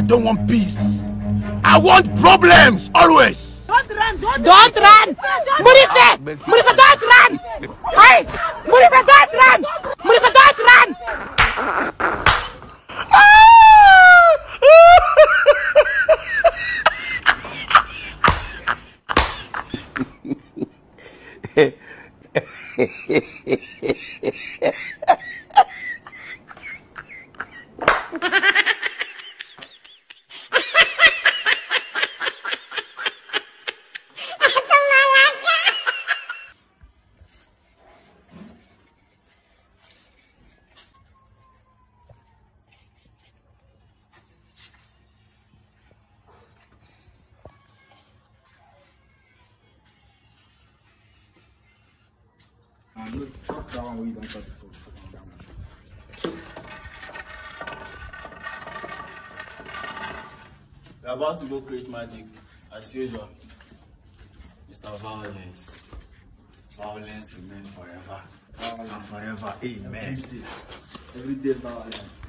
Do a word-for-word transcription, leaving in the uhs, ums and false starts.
don't want peace. I want problems always. Don't run! Don't, don't run! Murife! Murife, don't run! Hey! Murife, don't run! Murife, don't run! That's that one where you don't cut the food. We're about to go create magic, as usual. Mister Vawulence. Vawulence remain forever. And forever, amen. Every day, Vawulence.